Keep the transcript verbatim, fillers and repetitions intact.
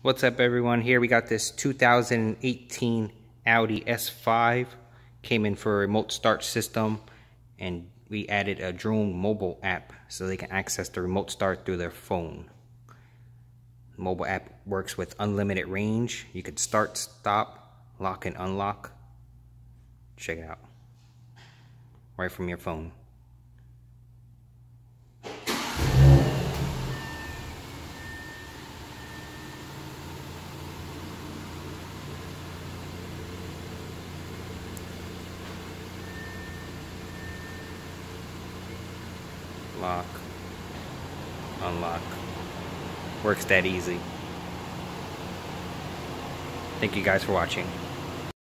What's up, everyone? Here we got this two thousand eighteen Audi S five. Came in for a remote start system, and we added a drone mobile app so they can access the remote start through their phone. The mobile app works with unlimited range. You can start, stop, lock and unlock. Check it out. Right from your phone. Lock, unlock. Works that easy. Thank you guys for watching.